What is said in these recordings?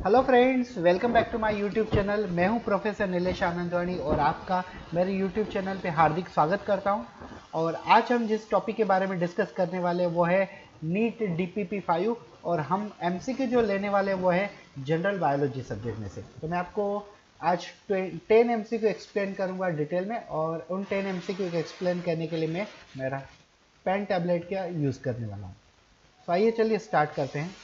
Hello friends, welcome back to my YouTube channel. मैं हूं professor Nilesh आनंदवानी और आपका मेरे यूट्यूब चैनल पे हार्दिक स्वागत करता हूं। और आज हम जिस टॉपिक के बारे में डिस्कस करने वाले हैं वो है नीट DPP 5 और हम एमसीक्यू जो लेने वाले हैं वो है जनरल बायोलॉजी सब्जेक्ट में से। तो मैं आपको आज 10 एमसीक्यू एक्सप्लेन करूंगा डिटेल में और उन 10 एमसीक्यू को एक्सप्लेन करने के लिए मैं मेरा पेन टैबलेट का यूज़ करने वाला हूँ। तो आइए चलिए स्टार्ट करते हैं।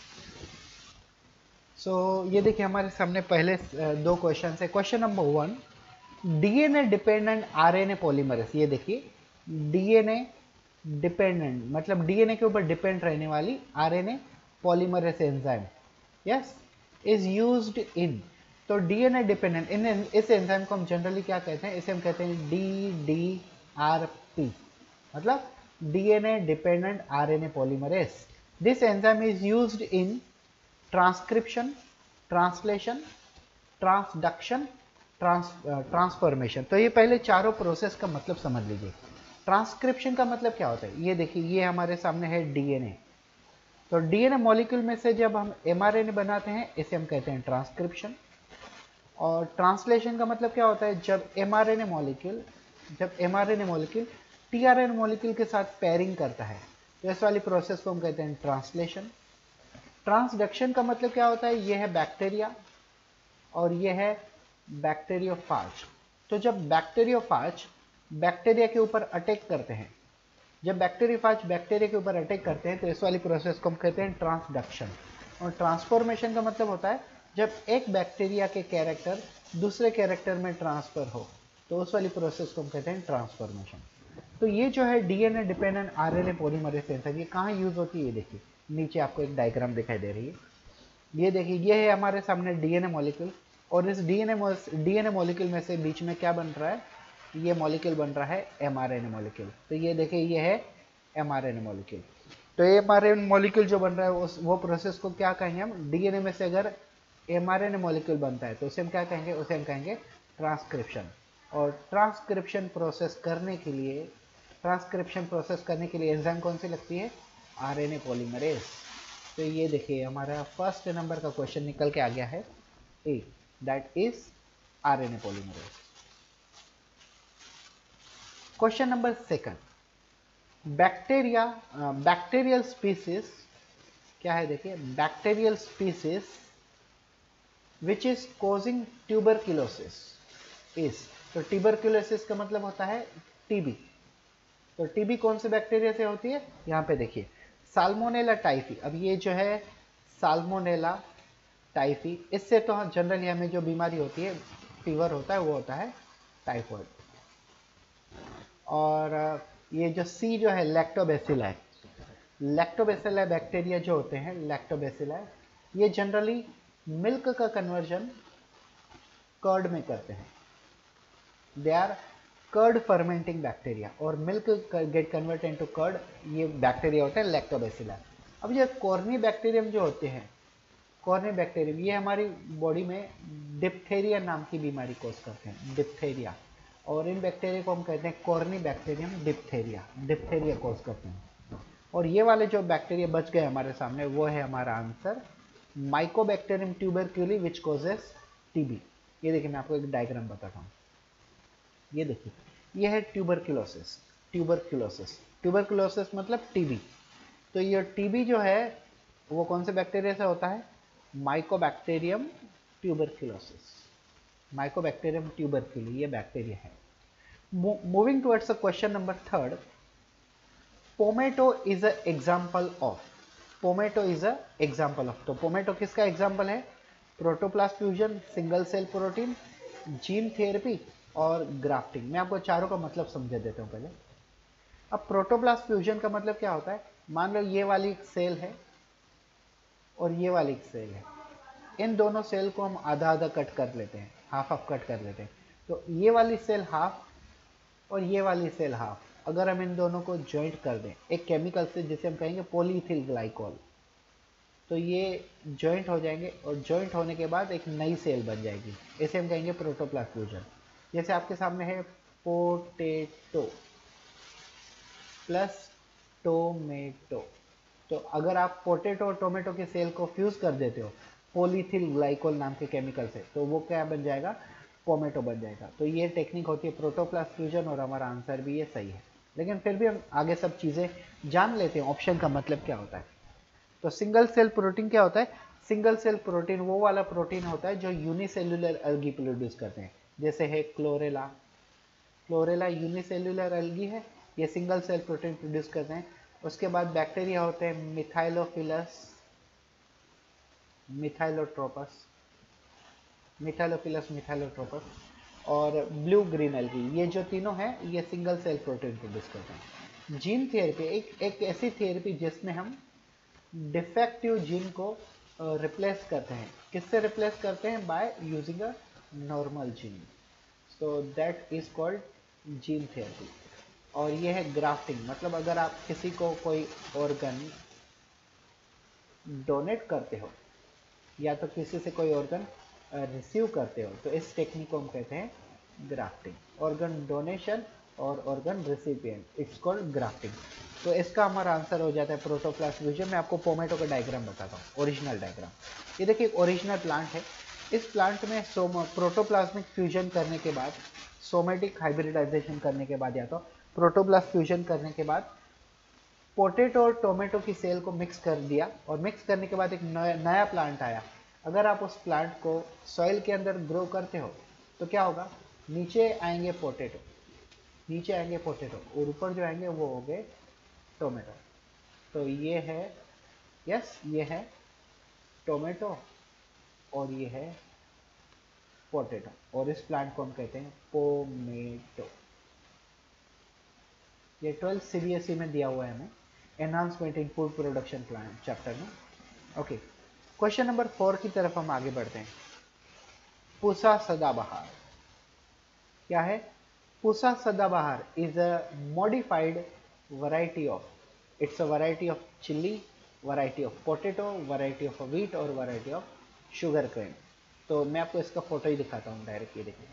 ये देखिए हमारे सामने पहले दो क्वेश्चन है। Question number 1, DNA dependent RNA polymerase. ये देखिए डीएनए डिपेंडेंट मतलब डीएनए के ऊपर डिपेंड रहने वाली RNA polymerase enzyme yes is used in. तो डीएनए डिपेंडेंट इन इस एंजाइम को हम जनरली क्या कहते हैं, इसे हम कहते हैं DDRP मतलब DNA dependent RNA polymerase. This enzyme is used in transcription, translation, transduction, transformation. तो ये पहले चारों प्रोसेस का मतलब समझ लीजिए। ट्रांसक्रिप्शन का मतलब क्या होता है, ये देखिए ये हमारे सामने है डीएनए। तो डीएनए मॉलिक्यूल में से जब हम एमआरएनए बनाते हैं इसे हम कहते हैं ट्रांसक्रिप्शन। और ट्रांसलेशन का मतलब क्या होता है, जब एमआरएनए मॉलिक्यूल टीआरएनए मॉलिक्यूल के साथ पेयरिंग करता है तो इस वाली प्रोसेस को हम कहते हैं ट्रांसलेशन। ट्रांसडक्शन का मतलब क्या होता है, ये है बैक्टीरिया और ये है बैक्टीरियोफाज। तो जब बैक्टीरियोफाज बैक्टीरिया के ऊपर अटैक करते हैं, जब बैक्टीरियोफाज बैक्टीरिया के ऊपर अटैक करते हैं तो इस वाली प्रोसेस को हम कहते हैं ट्रांसडक्शन। और ट्रांसफॉर्मेशन का मतलब होता है जब एक बैक्टीरिया के कैरेक्टर दूसरे कैरेक्टर में ट्रांसफर हो तो उस वाली प्रोसेस को हम कहते हैं ट्रांसफॉर्मेशन। तो ये जो है DNA dependent RNA polymerase enzyme ये कहाँ यूज होती है, ये देखिए नीचे आपको एक डायग्राम दिखाई दे रही है। ये देखिए ये है हमारे सामने डीएनए मॉलिक्यूल और इस डीएनए मॉलिक्यूल में से बीच में क्या बन रहा है, ये मॉलिक्यूल बन रहा है एमआरएनए मॉलिक्यूल। तो ये देखिए ये है एमआरएनए मॉलिक्यूल। तो ये एमआरएनए मॉलिक्यूल जो बन रहा है वो प्रोसेस को क्या कहेंगे हम, डीएनए में से अगर एमआरएनए मॉलिक्यूल बनता है तो उसे हम क्या कहेंगे, उसे हम कहेंगे ट्रांसक्रिप्शन। और ट्रांसक्रिप्शन प्रोसेस करने के लिए एंजाइम कौन सी लगती है, आरएनए पॉलीमरेज। तो ये देखिए हमारा फर्स्ट नंबर का क्वेश्चन निकल के आ गया है A, that is RNA polymerase. Question number second, bacterial species क्या है, देखिए bacterial species which is causing tuberculosis is. तो ट्यूबरक्यूलोसिस का मतलब होता है टीबी। तो टीबी कौन से बैक्टीरिया से होती है, यहाँ पे देखिए साल्मोनेला टाइफी। अब ये जो है साल्मोनेला टाइफी, इससे तो जनरली हमें जो बीमारी होती है, फीवर होता है, वो होता है टाइफॉइड। और ये जो सी जो है लैक्टोबैसिलाई, लैक्टोबैसिलाई बैक्टीरिया जो होते हैं लैक्टोबैसिलाई, ये जनरली मिल्क का कन्वर्जन कर्ड में करते हैं। They are curd fermenting bacteria और milk get convert into curd, ये बैक्टीरिया होते हैं लैक्टोबैसिलाई। अब ये कॉर्नी बैक्टीरियम जो होते हैं, कॉर्नी बैक्टीरियम ये हमारी बॉडी में डिप्थेरिया नाम की बीमारी कोज करते हैं, डिप्थेरिया। और इन बैक्टीरिया को हम कहते हैं कॉर्नी बैक्टीरियम डिप्थेरिया कोज करते हैं। और ये वाले जो बैक्टीरिया बच गए हमारे सामने वो है हमारा answer mycobacterium tuberculi which causes TB. ये देखिए मैं आपको एक डायग्राम बताता हूँ। ये देखिए ये है ट्यूबरक्यूलोसिस मतलब टीबी। तो ये टीबी जो है वो कौन से बैक्टीरिया से होता है, माइकोबैक्टीरियम ट्यूबरक्यूली ये बैक्टीरिया है। Moving towards question number third, pomato is a example of. तो पोमेटो किसका एग्जाम्पल है, protoplast fusion, single cell protein, gene therapy और ग्राफ्टिंग। मैं आपको चारों का मतलब समझा देता हूँ पहले। अब प्रोटोप्लास्ट फ्यूजन का मतलब क्या होता है, मान लो ये वाली एक सेल है और ये वाली एक सेल है, इन दोनों सेल को हम आधा आधा कट कर लेते हैं, हाफ हाफ कट कर लेते हैं। तो ये वाली सेल हाफ और ये वाली सेल हाफ, अगर हम इन दोनों को ज्वाइंट कर दें एक केमिकल से जिसे हम कहेंगे पॉलीइथिल ग्लाइकॉल, तो ये ज्वाइंट हो जाएंगे और ज्वाइंट होने के बाद एक नई सेल बन जाएगी, इसे हम कहेंगे प्रोटोप्लास्ट फ्यूजन। जैसे आपके सामने है पोटेटो प्लस टोमेटो। तो अगर आप पोटेटो और टोमेटो के सेल को फ्यूज कर देते हो पोलीथिल ग्लाइकोल नाम के केमिकल से, तो वो क्या बन जाएगा, पोमेटो बन जाएगा। तो ये टेक्निक होती है प्रोटोप्लास्ट फ्यूजन, और हमारा आंसर भी ये सही है। लेकिन फिर भी हम आगे सब चीज़ें जान लेते हैं, ऑप्शन का मतलब क्या होता है। तो सिंगल सेल प्रोटीन क्या होता है, सिंगल सेल प्रोटीन वो वाला प्रोटीन होता है जो यूनिसेल्युलर एल्गी प्रोड्यूस करते हैं, जैसे है क्लोरेला। क्लोरेला यूनिसेल्युलर एल्गी है, ये सिंगल सेल प्रोटीन प्रोड्यूस करते हैं। उसके बाद बैक्टीरिया होते हैं मिथाइलोफिलस, मिथाइलोट्रोपस, मिथाइलोफिलस, और ब्लू ग्रीन एल्गी, ये जो तीनों हैं ये सिंगल सेल प्रोटीन प्रोड्यूस करते हैं। जीन थेरेपी एक ऐसी थेरेपी जिसमें हम डिफेक्टिव जीन को रिप्लेस करते हैं। किससे रिप्लेस करते हैं, by using a normal gene, so that is called gene therapy. और ये है ग्राफ्टिंग, मतलब अगर आप किसी को कोई ऑर्गन डोनेट करते हो या तो किसी से कोई ऑर्गन रिसीव करते हो, तो इस टेक्निक को हम कहते हैं ग्राफ्टिंग। ऑर्गन डोनेशन और organ recipient, it's called grafting. तो इसका हमारा आंसर हो जाता है प्रोटोप्लास्ट फ्यूजन। मैं आपको पोमेटो का डायग्राम बताता हूँ, ओरिजिनल डायग्राम। ये देखिए एक ओरिजिनल प्लांट है। इस प्लांट में प्रोटोप्लाज्मिक फ्यूजन करने के बाद, सोमेटिक हाइब्रिडाइजेशन करने के बाद, या तो प्रोटोप्लास्ट फ्यूजन करने के बाद पोटैटो और टोमेटो की सेल को मिक्स कर दिया, और मिक्स करने के बाद एक नया प्लांट आया। अगर आप उस प्लांट को सॉइल के अंदर ग्रो करते हो तो क्या होगा, नीचे आएंगे पोटैटो, नीचे आएंगे पोटैटो, और ऊपर जो आएंगे वो हो गए टोमेटो। तो ये है, यस ये है टोमेटो और ये है पोटैटो, और इस प्लांट को हम कहते हैं पोमेटो। ये 12 CBSE में दिया हुआ है हमें, enhancement in food production plan chapter में। ओके, क्वेश्चन नंबर 4 की तरफ हम आगे बढ़ते हैं। पूसा सदाबहार क्या है, Pusa Sadabahar is a modified variety of, it's a variety of chilli, variety of potato, variety of wheat और वैरायटी ऑफ शुगर केन। तो मैं आपको इसका फोटो ही दिखाता हूँ डायरेक्ट, ये देखिए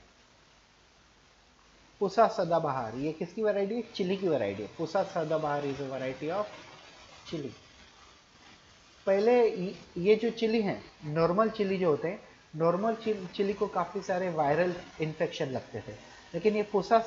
पूसा सदाबहार, ये किसकी वैरायटी है, चिली की वैरायटी है। Pusa Sadabahar is a variety of chilli. पहले ये जो चिली है, नॉर्मल चिली जो होते हैं, नॉर्मल चिली को काफ़ी सारे वायरल इन्फेक्शन लगते थे, लेकिन ये पूसा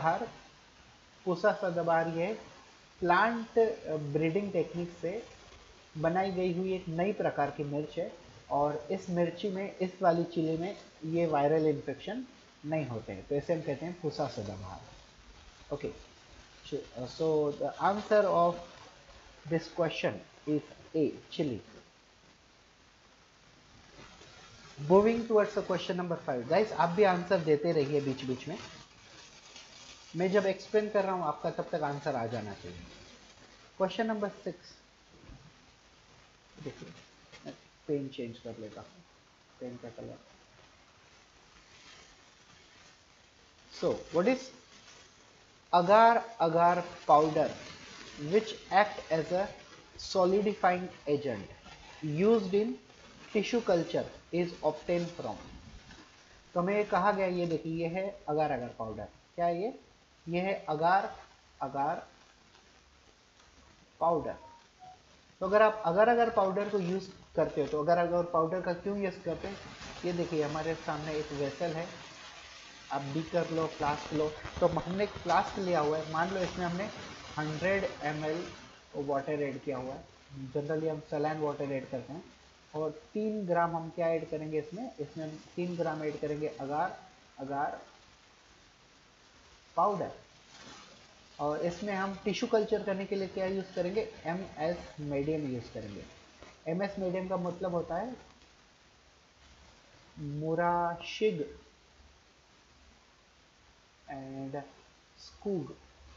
सदाबहार ये प्लांट ब्रीडिंग टेक्निक से बनाई गई हुई एक नई प्रकार की मिर्च है, और इस मिर्ची में, इस वाली चिली में ये वायरल इन्फेक्शन नहीं होते हैं, तो इसे हम कहते हैं Pusa Sadabahar. Okay, so the answer of this question is A, chili. Moving towards the question number 5, guys आप भी आंसर देते रहिए बीच बीच में, मैं जब एक्सप्लेन कर रहा हूं आपका तब तक आंसर आ जाना चाहिए। क्वेश्चन नंबर 6, देखिए मैं पेन चेंज कर लेता हूं, पेन का colour. So what is agar agar powder which act as a solidifying agent used in tissue culture is obtained from। तो हमें कहा गया, ये देखिए ये है अगार अगार पाउडर, क्या है ये है अगार अगार पाउडर। तो अगर आप अगार अगार पाउडर को यूज करते हो, तो अगार अगार पाउडर का क्यों यूज करते हैं, ये देखिए हमारे सामने एक वेसल है, आप बीकर लो, फ्लास्क लो, तो हमने एक फ्लास्क लिया हुआ है, मान लो इसमें हमने 100 ml वाटर ऐड किया हुआ है, जनरली हम सलाइन वाटर ऐड करते हैं, और 3 ग्राम हम क्या ऐड करेंगे इसमें हम 3 ग्राम ऐड करेंगे अगार अगार पाउडर, और इसमें हम टिश्यू कल्चर करने के लिए क्या यूज़ करेंगे, MS मीडियम यूज़ करेंगे। MS मीडियम का मतलब होता है Murashige and Skoog,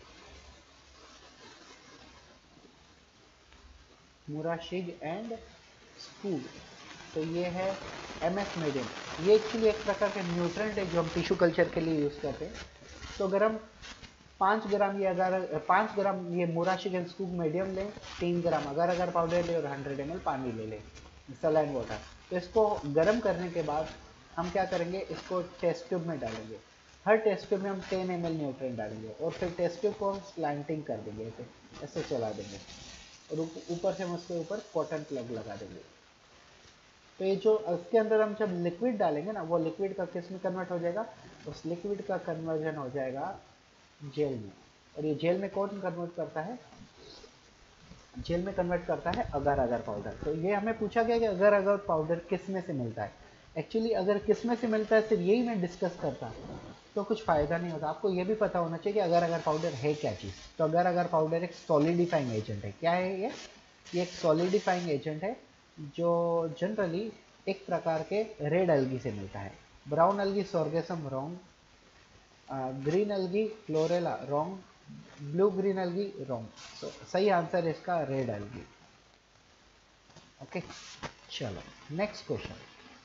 Murashige and Skoog. तो ये है MS मीडियम, ये एक्चुअली एक प्रकार का न्यूट्रेंट है जो हम टिश्यू कल्चर के लिए यूज़ करते हैं। तो अगर हम 5 ग्राम ये अगर 5 ग्राम ये मुराशिग एंड स्कूग मीडियम लें, 3 ग्राम अगर अगर पाउडर लें और 100 ml पानी ले लें, सलाइन वाटर, तो इसको गर्म करने के बाद हम क्या करेंगे, इसको टेस्ट ट्यूब में डालेंगे। हर टेस्ट ट्यूब में हम 10 ml न्यूट्रेंट डालेंगे, और फिर टेस्ट ट्यूब को हम स्लैंटिंग कर देंगे, ऐसे चला देंगे, और ऊपर से हम उसके ऊपर कॉटन प्लग लगा देंगे। तो ये जो इसके अंदर हम जब लिक्विड डालेंगे ना, वो लिक्विड का किस में कन्वर्ट हो जाएगा, उस लिक्विड का कन्वर्जन हो जाएगा जेल में। और ये जेल में कौन कन्वर्ट करता है, जेल में कन्वर्ट करता है अगर अगर पाउडर। तो ये हमें पूछा गया कि अगर अगर पाउडर किस में से मिलता है। एक्चुअली अगर किस में से मिलता है सिर्फ यही मैं डिस्कस करता तो कुछ फ़ायदा नहीं होता। आपको ये भी पता होना चाहिए कि अगर अगर पाउडर है क्या चीज़। तो अगर अगर पाउडर एक सॉलिडिफाइंग एजेंट है। क्या है ये एक सॉलिडिफाइंग एजेंट है जो जनरली एक प्रकार के रेड अलगी से मिलता है। Brown algae sargassum wrong, green algae chlorella wrong, blue green algae wrong. तो सही आंसर इसका रेड अलगी। ओके चलो next question,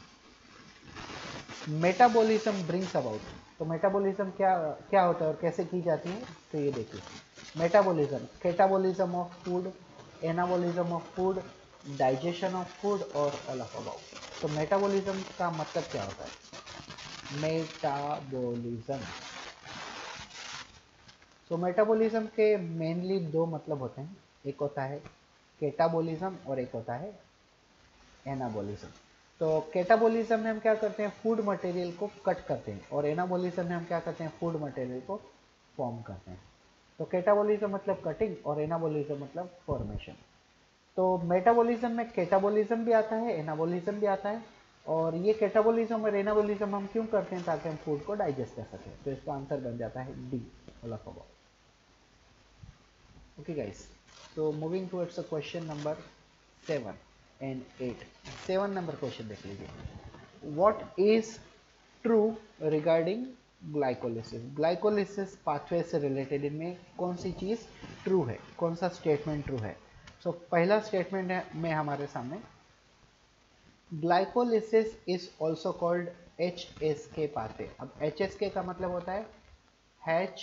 metabolism brings about. तो मेटाबॉलिज्म क्या क्या होता है और कैसे की जाती है, तो ये देखिए metabolism, catabolism of food, anabolism of food, digestion of food और ऑल ऑफ अबाउट। तो मेटाबॉलिज्म का मतलब क्या होता है, मेटाबॉलिज्म। तो मेटाबॉलिज्म के मेनली दो मतलब होते हैं, एक होता है कैटाबॉलिज्म और एक होता है एनाबॉलिज्म। तो कैटाबॉलिज्म में हम क्या करते हैं, फूड मटेरियल को कट करते हैं, और एनाबॉलिज्म में हम क्या करते हैं, फूड मटेरियल को फॉर्म करते हैं। तो कैटाबॉलिज्म मतलब कटिंग और एनाबॉलिज्म मतलब फॉर्मेशन। तो मेटाबॉलिज्म में कैटाबॉलिज्म भी आता है, एनाबॉलिज्म भी आता है। और ये कैटाबॉलिज्म और एनाबॉलिज्म हम क्यों करते हैं, ताकि हम फूड को डाइजेस्ट कर सकें। तो इसका आंसर बन जाता है D, all of about. Okay guys, so moving towards the question number 7 and 8. 7 नंबर क्वेश्चन देख लीजिए, what is true regarding glycolysis. Glycolysis pathway से रिलेटेड इनमें कौन सी चीज़ ट्रू है, कौन सा स्टेटमेंट ट्रू है। सो पहला स्टेटमेंट में हमारे सामने, glycolysis is also called HSK pathway. अब HSK का मतलब होता है Hatch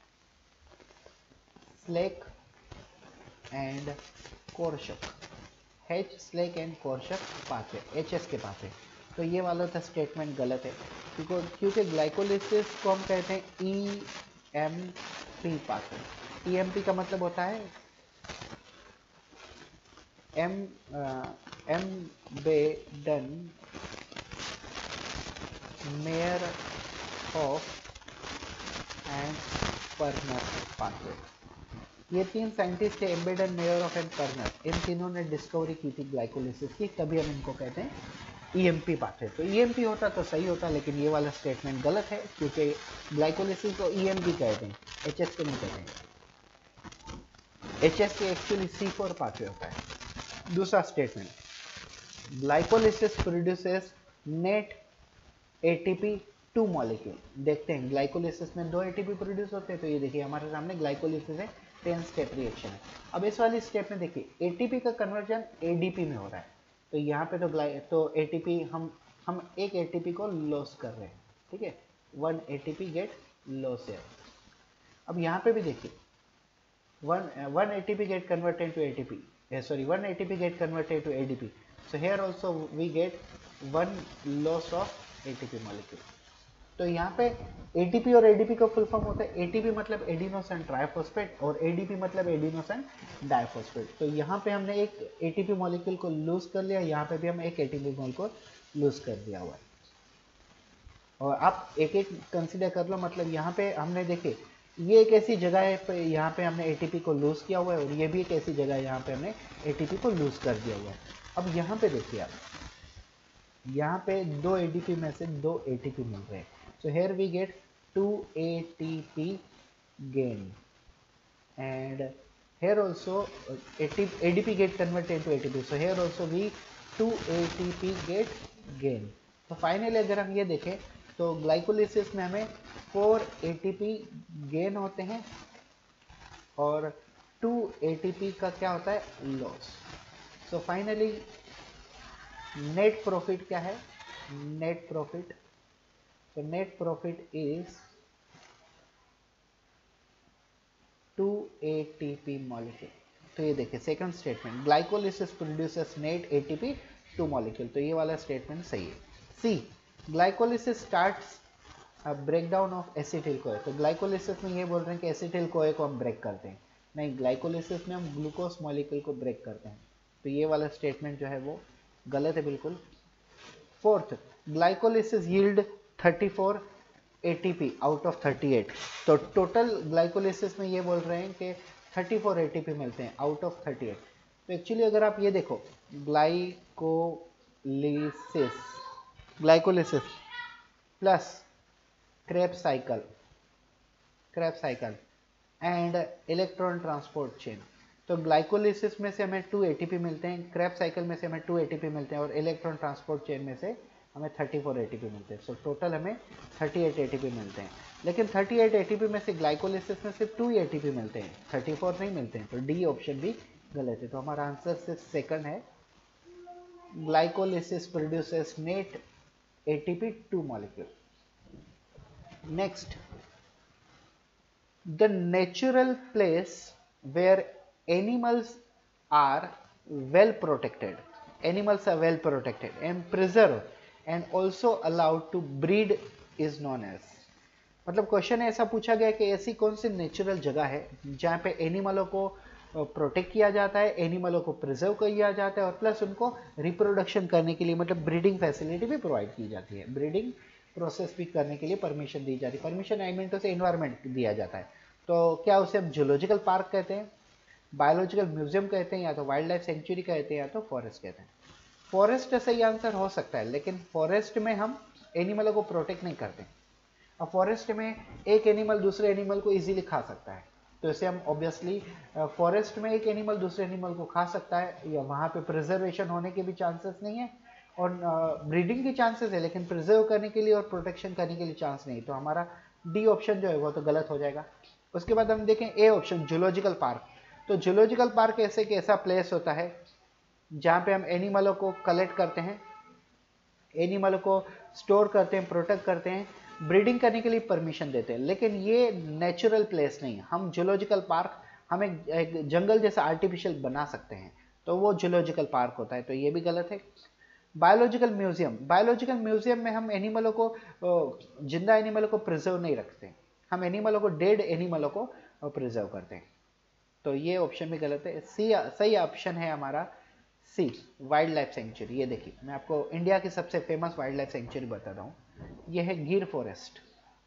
Slack and Kortschak, Hatch Slack and Kortschak pathway, HSK pathway. तो ये वाला था स्टेटमेंट गलत है, क्योंकि ग्लाइकोलिसिस को हम कहते हैं EMP पाथवे। EMP का मतलब होता है Embden Meyerhof and Parnas pathway. ये तीन साइंटिस्ट थे, Embden, Meyerhof and Parnas. इन तीनों ने डिस्कवरी की थी ग्लाइकोलिसिस की, तभी हम इनको कहते हैं EMP पाथवे। तो EMP होता तो सही होता, लेकिन ये वाला स्टेटमेंट गलत है, क्योंकि ग्लाइकोलिसिस को EMP कहते हैं, HSK नहीं कहते हैं। HSK एक्चुअली C4 पाथवे होता है। दूसरा statement, glycolysis produces net ATP 2 molecule. देखते हैं ग्लाइकोलिसिस में 2 ATP प्रोड्यूस होते हैं। तो ये देखिए हमारे सामने ग्लाइकोलिसिस है, 10 स्टेप रिएक्शन है। अब इस वाली स्टेप में देखिए ATP का कन्वर्जन ADP में हो रहा है। तो यहाँ पे तो ATP हम एक ATP को लॉस कर रहे हैं, ठीक है, 1 ATP गेट लॉस है। अब यहाँ पे भी देखिए 1 ATP get converted to ATP, sorry 1 ATP get converted to ADP. So here also we get one loss of ATP molecule. तो यहाँ पे ATP और ADP का फुल फॉर्म होता है, ATP मतलब एडिनोसिन ट्राइफॉस्फेट और ADP मतलब एडिनोसिन डाइफॉस्फेट। तो यहाँ पे हमने एक ATP मॉलिक्यूल को लूज कर लिया, यहाँ पे भी हम एक ATP मॉलिक्यूल को लूज कर दिया हुआ है। और आप एक एक कंसिडर कर लो, मतलब यहाँ पे हमने देखे ये एक ऐसी जगह है पे यहाँ पे हमने ATP को लूज किया हुआ है, और ये भी एक ऐसी जगह है यहाँ पे हमने ATP को लूज कर दिया हुआ है। अब यहाँ पे देखिए आप, यहाँ पे 2 ADP में से 2 ATP मिल रहे हैं। So here we get 2 ATP gain, and here also ADP get converted to ATP। So here also we 2 ATP get gain. तो फाइनली अगर हम ये देखें तो ग्लाइकोलिसिस में हमें 4 ATP गेन होते हैं और 2 ATP का क्या होता है, loss. So finally net profit क्या है, नेट प्रॉफिट, तो net profit is 2 ATP molecule. तो ये देखिए second statement, glycolysis produces net ATP 2 molecule. तो ये वाला स्टेटमेंट सही है। C, glycolysis starts break down of acetyl CoA. तो ग्लाइकोलिसिस में ये बोल रहे हैं कि एसिटिल कोए को हम ब्रेक करते हैं, नहीं, ग्लाइकोलिसिस में हम ग्लूकोज मॉलिक्यूल को ब्रेक करते हैं। तो ये वाला स्टेटमेंट जो है वो गलत है बिल्कुल। Fourth, glycolysis yield 34 ATP out of 38। तो टोटल ग्लाइकोलिसिस में ये बोल रहे हैं कि 34 ATP मिलते हैं आउट ऑफ 38। तो एक्चुअली अगर आप ये देखो, glycolysis plus Krebs cycle and electron transport chain. तो ग्लाइकोलिसिस में से हमें 2 ATP मिलते हैं, क्रेब्स साइकिल में से हमें 2 ATP मिलते हैं और इलेक्ट्रॉन ट्रांसपोर्ट चेन में से हमें 34 ATP मिलते हैं। सो टोटल हमें 38 ATP मिलते हैं। लेकिन 38 ATP में से ग्लाइकोलिसिस में सिर्फ 2 ATP मिलते हैं, 34 नहीं मिलते हैं। तो डी ऑप्शन भी गलत है। तो हमारा आंसर सिर्फ सेकंड है, glycolysis produces net ATP 2 molecule. Next, the natural place where animals are well protected and preserved and also allowed to breed is known as। मतलब क्वेश्चन ऐसा पूछा गया कि ऐसी कौन सी नेचुरल जगह है जहाँ पे एनिमलों को प्रोटेक्ट किया जाता है, एनिमलों को प्रिजर्व किया जाता है और प्लस उनको रिप्रोडक्शन करने के लिए मतलब ब्रीडिंग फैसिलिटी भी प्रोवाइड की जाती है, ब्रीडिंग प्रोसेस भी करने के लिए परमिशन दी जाती है। परमिशन आई मीन तो से एनवायरनमेंट दिया जाता है। तो क्या उसे हम जूलॉजिकल पार्क कहते हैं, बायोलॉजिकल म्यूजियम कहते हैं, या तो वाइल्ड लाइफ सेंचुरी कहते हैं, या तो फॉरेस्ट कहते हैं। फॉरेस्ट सही आंसर हो सकता है, लेकिन फॉरेस्ट में हम एनिमलों को प्रोटेक्ट नहीं करते। अब फॉरेस्ट में एक एनिमल दूसरे एनिमल को इजीली खा सकता है, तो इसे हम ऑब्वियसली फॉरेस्ट में एक एनिमल दूसरे एनिमल को खा सकता है, या वहाँ पे प्रिजर्वेशन होने के भी चांसेस नहीं है और ब्रीडिंग के चांसेस है, लेकिन प्रिजर्व करने के लिए और प्रोटेक्शन करने के लिए चांस नहीं। तो हमारा डी ऑप्शन जो है वो तो गलत हो जाएगा। उसके बाद हम देखें ए ऑप्शन, जूलॉजिकल पार्क। तो जूलॉजिकल पार्क ऐसे कि ऐसा प्लेस होता है जहाँ पे हम एनिमलों को कलेक्ट करते हैं, एनिमलों को स्टोर करते हैं, प्रोटेक्ट करते हैं, ब्रीडिंग करने के लिए परमिशन देते हैं। लेकिन ये नेचुरल प्लेस नहीं है। हम जूलॉजिकल पार्क हम एक जंगल जैसा आर्टिफिशियल बना सकते हैं, तो वो जूलॉजिकल पार्क होता है। तो ये भी गलत है। बायोलॉजिकल म्यूजियम में हम एनिमलों को, जिंदा एनिमलों को प्रिजर्व नहीं रखते, हम एनिमलों को, डेड एनिमलों को प्रिजर्व करते हैं। तो ये ऑप्शन भी गलत है। सी सही ऑप्शन है हमारा सी, वाइल्ड लाइफ सेंचुरी। ये देखिए, मैं आपको इंडिया की सबसे फेमस वाइल्ड लाइफ सेंचुरी बताता हूँ। ये है गिर फॉरेस्ट।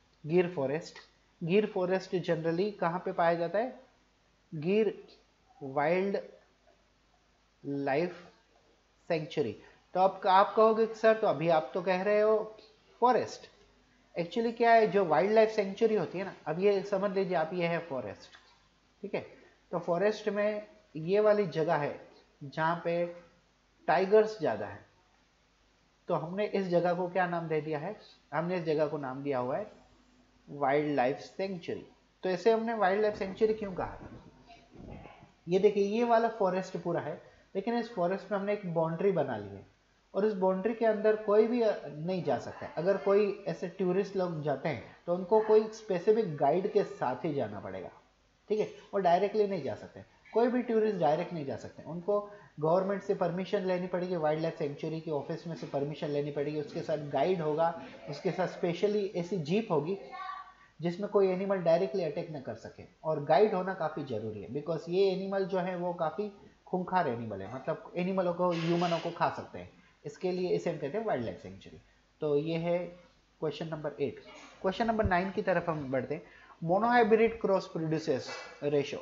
गिर फॉरेस्ट जनरली कहाँ पे पाया जाता है? गिर वाइल्ड लाइफ सेंचुरी। तो आप कहोगे सर, तो अभी आप तो कह रहे हो फॉरेस्ट। एक्चुअली क्या है, जो वाइल्ड लाइफ सेंचुरी होती है ना, अब ये समझ लीजिए आप, ये है फॉरेस्ट, ठीक है। तो फॉरेस्ट में ये वाली जगह है जहाँ पे टाइगर्स ज़्यादा है, तो हमने इस जगह को क्या नाम दे दिया है? हमने इस जगह को नाम दिया हुआ है वाइल्ड लाइफ सेंचुरी। तो इसे हमने वाइल्ड लाइफ सेंचुरी क्यों कहा? ये देखिए, ये वाला फॉरेस्ट पूरा है, लेकिन इस फॉरेस्ट में हमने एक बाउंड्री बना ली है और इस बाउंड्री के अंदर कोई भी नहीं जा सकता है। अगर कोई ऐसे टूरिस्ट लोग जाते हैं तो उनको कोई स्पेसिफिक गाइड के साथ ही जाना पड़ेगा, ठीक है। वो डायरेक्टली नहीं जा सकते, कोई भी टूरिस्ट डायरेक्ट नहीं जा सकते, उनको गवर्नमेंट से परमिशन लेनी पड़ेगी, वाइल्ड लाइफ सेंचुरी के ऑफिस में से परमिशन लेनी पड़ेगी। उसके साथ गाइड होगा, उसके साथ स्पेशली ऐसी जीप होगी जिसमें कोई एनिमल डायरेक्टली अटैक न कर सके। और गाइड होना काफ़ी ज़रूरी है, बिकॉज ये एनिमल जो है वो काफ़ी खूंखार एनिमल है, मतलब एनिमलों को, ह्यूमनों को खा सकते हैं। इसके लिए इसे हम कहते हैं वाइल्ड लाइफ सेंचुरी। तो ये है क्वेश्चन नंबर 8। क्वेश्चन नंबर 9 की तरफ हम बढ़ते हैं। Monohybrid cross produces ratio.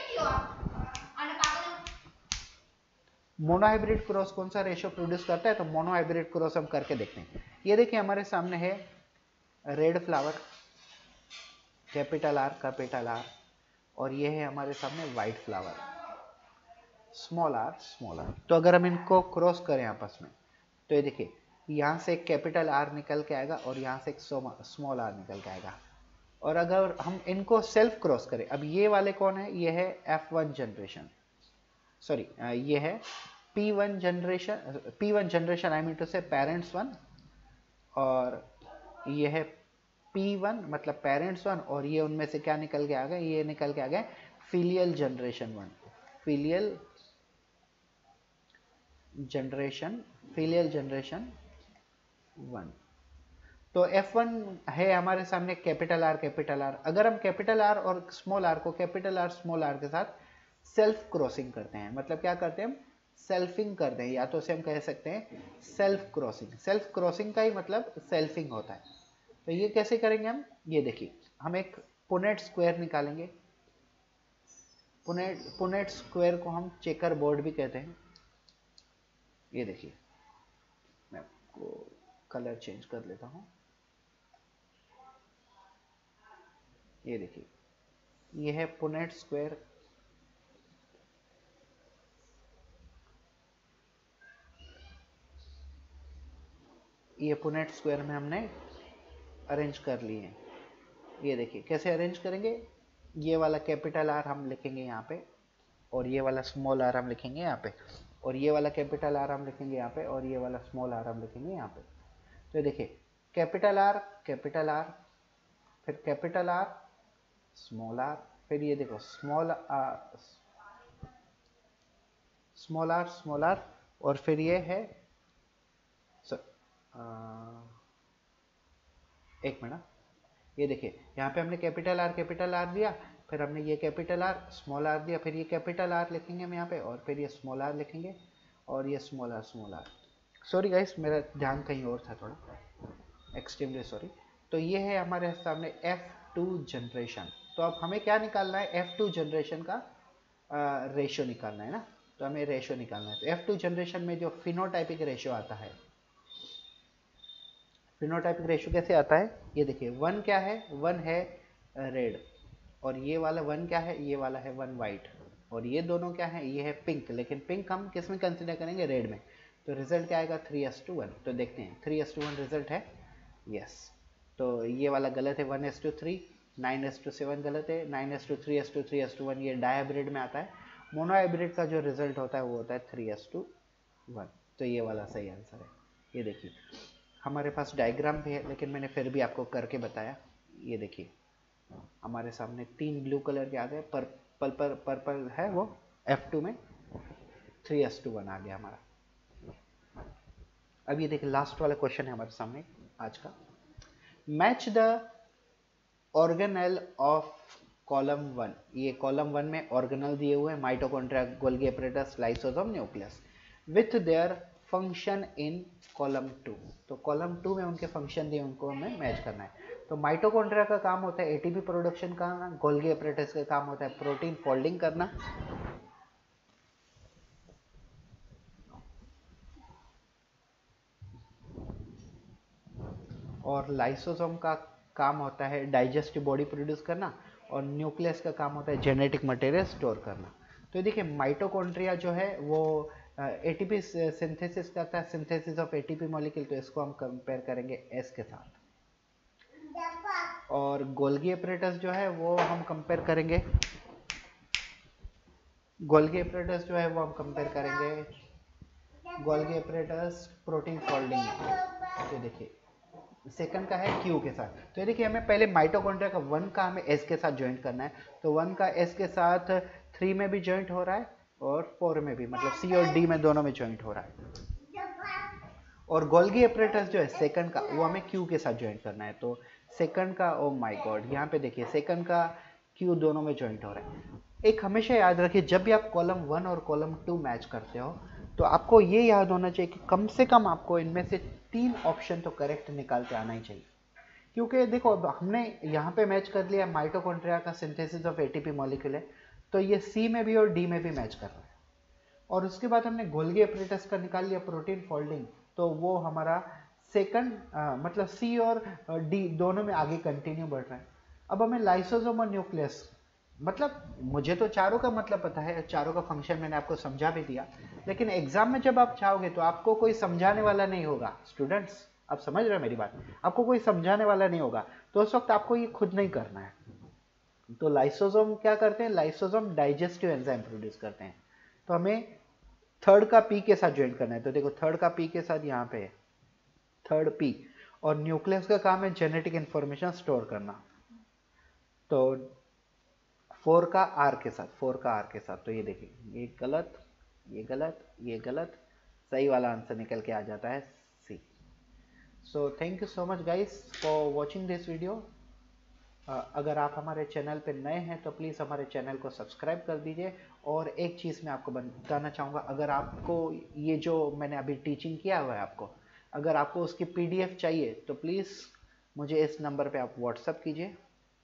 Monohybrid cross कौन सा रेशो प्रोड्यूस करता है? तो मोनोहाइब्रिड क्रॉस हम करके देखते हैं। ये देखिए, हमारे सामने है रेड फ्लावर, कैपिटल आर, और ये है हमारे सामने वाइट फ्लावर, स्मॉल आर। तो अगर हम इनको क्रॉस करें आपस में, तो ये देखिए, यहाँ से एक कैपिटल आर निकल के आएगा और यहाँ से एक स्मॉल आर निकल के आएगा। और अगर हम इनको सेल्फ क्रॉस करें, अब ये वाले कौन है? ये है F1 जनरेशन, सॉरी ये है P1 generation, I mean two से पेरेंट्स 1, और ये है P1 मतलब पेरेंट्स 1, और ये उनमें से क्या निकल के आ गए? ये निकल के आ गए फिलियल जनरेशन 1, फिलियल जनरेशन 1। तो F1 है हमारे सामने कैपिटल आर। अगर हम कैपिटल आर और स्मॉल आर को कैपिटल आर स्मॉल आर के साथ सेल्फ क्रॉसिंग करते हैं, मतलब क्या करते हैं? हम सेल्फिंग कर दें, या तो उसे हम कह सकते हैं सेल्फ क्रॉसिंग। सेल्फ क्रॉसिंग का ही मतलब सेल्फिंग होता है। तो ये कैसे करेंगे हम, ये देखिए, हम एक पुनेट स्क्वायर निकालेंगे। पुनेट स्क्वायर को हम चेकर बोर्ड भी कहते हैं। ये देखिए, मैं आपको कलर चेंज कर लेता हूं। ये देखिए, ये है पुनेट स्क्वायर। ये पुनेट स्क्वायर में हमने अरेंज कर लिए हैं। ये देखिए कैसे अरेंज करेंगे, ये वाला कैपिटल आर हम लिखेंगे यहाँ पे, और ये वाला स्मॉल आर हम लिखेंगे यहाँ पे, और ये वाला कैपिटल आर हम लिखेंगे यहाँ पे, और ये वाला स्मॉल आर हम लिखेंगे यहाँ पे। तो देखिए, कैपिटल आर, फिर कैपिटल आर, स्मॉल आर, फिर ये देखो स्मॉल आर, और फिर ये है एक मिनट, ये देखिए यहाँ पे हमने कैपिटल आर दिया, फिर हमने ये कैपिटल आर स्मॉल आर दिया, फिर ये कैपिटल आर लिखेंगे हम यहाँ पे, और फिर ये स्मॉल आर लिखेंगे, और ये स्मॉल आर। सॉरी गाइस, मेरा ध्यान कहीं और था, थोड़ा एक्सट्रीमली सॉरी। तो ये है हमारे सामने F2 जनरेशन। तो अब हमें क्या निकालना है, F2 जनरेशन का रेशियो निकालना है ना। तो हमें रेशियो निकालना है। तो F2 जनरेशन में जो फिनोटाइपिक रेशियो आता है, फिनोटाइपिक रेशियो कैसे आता है, ये देखिए, 1 क्या है, 1 है रेड, और ये वाला 1 क्या है, ये वाला है 1 वाइट, और ये दोनों क्या है, ये है पिंक। लेकिन पिंक हम किस में कंसिडर करेंगे, रेड में। तो रिजल्ट क्या आएगा, 3:1। तो देखते हैं 3:1 रिजल्ट है, यस। तो ये वाला गलत है, 1:3, 9:7 गलत है, 9:3, 3:1 ये डायहाइब्रिड में आता है। मोनोहाइब्रिड का जो रिजल्ट होता है वो होता है 3:1। तो ये वाला सही आंसर है। ये देखिए, हमारे पास डायग्राम भी है, लेकिन मैंने फिर भी आपको करके बताया। ये देखिए, हमारे सामने 3 ब्लू कलर के आ गए, पर्पल है वो F2 में 3:1 आ गया हमारा। अब ये देखिए, लास्ट वाला क्वेश्चन है हमारे सामने आज का। Match the organelle of column 1। ये कॉलम 1 में ऑर्गेनल दिए हुए हैं, mitochondria, Golgi apparatus, lysosome, nucleus, with their function in column 2। तो कॉलम 2 में उनके फंक्शन दिए, उनको हमें मैच करना है। तो माइटोकॉन्ड्रिया का काम होता है एटीपी प्रोडक्शन करना, गोल्गी एपरेटस का काम होता है प्रोटीन फोल्डिंग करना, और लाइसोसोम का काम होता है डाइजेस्टिव बॉडी प्रोड्यूस करना, और न्यूक्लियस का काम होता है जेनेटिक मटेरियल स्टोर करना। तो देखिए, माइटोकॉन्ड्रिया जो है वो एटीपी सिंथेसिस करता है, सिंथेसिस ऑफ एटीपी मॉलिक्यूल। तो इसको हम कंपेयर करेंगे एस के साथ, और गोल्गी एपरेटस जो है वो हम कंपेयर करेंगे, गोल्गी एपरेटस जो है वो हम कंपेयर करेंगे गोल्गी एपरेटस प्रोटीन फोल्डिंग में। तो देखिए, सेकंड का है क्यू के साथ। तो देखिए, हमें पहले माइटोकॉन्ड्रिया का 1 का हमें एस के साथ ज्वाइंट करना है। तो 1 का एस के साथ 3 में भी ज्वाइंट हो रहा है, और 4 में भी, मतलब सी और डी में दोनों में ज्वाइंट हो रहा है। और गोल्गी एपरेटस जो है सेकंड का, वो हमें क्यू के साथ ज्वाइंट करना है। तो सेकंड का, ओ माय गॉड, यहाँ पे देखिए सेकंड का क्यू दोनों में ज्वाइंट हो रहा है। एक हमेशा याद रखिए, जब भी आप कॉलम 1 और कॉलम 2 मैच करते हो, तो आपको ये याद होना चाहिए कि कम से कम आपको इनमें से 3 ऑप्शन तो करेक्ट निकाल के आना ही चाहिए। क्योंकि देखो, हमने यहाँ पे मैच कर लिया माइटोकॉन्ड्रिया का सिंथेसिस ऑफ एटीपी मॉलिक्यूल है, तो ये सी में भी और डी में भी मैच कर रहा है। और उसके बाद हमने गोल्गी एपरेटस का निकाल लिया प्रोटीन फोल्डिंग, तो वो हमारा सेकंड, मतलब सी और डी दोनों में आगे कंटिन्यू बढ़ रहा है। अब हमें लाइसोसोम और न्यूक्लियस, मतलब मुझे तो चारों का मतलब पता है, चारों का फंक्शन मैंने आपको समझा भी दिया, लेकिन एग्जाम में जब आप चाहोगे तो आपको कोई समझाने वाला नहीं होगा। स्टूडेंट्स, आप समझ रहे हो मेरी बात, आपको कोई समझाने वाला नहीं होगा, तो उस वक्त आपको ये खुद नहीं करना है। तो लाइसोसोम क्या करते हैं, लाइसोसोम डाइजेस्टिव एंजाइम प्रोड्यूस करते हैं। तो हमें थर्ड का पी के साथ ज्वाइन करना है। तो देखो, थर्ड का पी के साथ यहाँ पे है थर्ड पी, और न्यूक्लियस का काम है जेनेटिक इंफॉर्मेशन स्टोर करना। तो 4 का आर के साथ, तो ये देखिए, ये गलत, ये गलत, ये गलत, सही वाला आंसर निकल के आ जाता है C. So thank you so much guys for watching this video. अगर आप हमारे चैनल पे नए हैं तो प्लीज़ हमारे चैनल को सब्सक्राइब कर दीजिए। और एक चीज़ मैं आपको बताना चाहूँगा, अगर आपको ये जो मैंने अभी टीचिंग किया हुआ है आपको, अगर आपको उसकी पीडीएफ चाहिए तो प्लीज़ मुझे इस नंबर पे आप व्हाट्सअप कीजिए।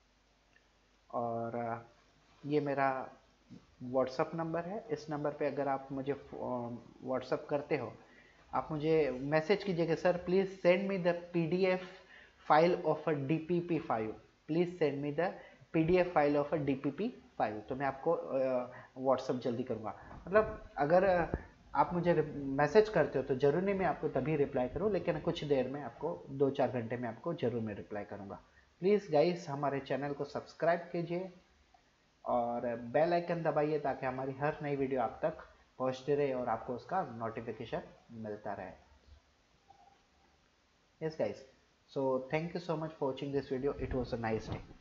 और ये मेरा व्हाट्सअप नंबर है। इस नंबर पे अगर आप मुझे व्हाट्सअप करते हो, आप मुझे मैसेज कीजिए कि sir please send me the PDF file of a DPP 5, please send me the PDF file of a DPP 5, तो मैं आपको व्हाट्सअप जल्दी करूँगा। मतलब अगर आप मुझे मैसेज करते हो तो ज़रूर नहीं मैं आपको तभी रिप्लाई करूँ, लेकिन कुछ देर में आपको 2-4 घंटे में आपको ज़रूर मैं रिप्लाई करूँगा। प्लीज़ गाइस हमारे चैनल को सब्सक्राइब कीजिए और बेल आइकन दबाइए ताकि हमारी हर नई वीडियो आप तक पहुंचती रहे और आपको उसका नोटिफिकेशन मिलता रहे। Yes guys, so thank you so much for watching this video. It was a nice day.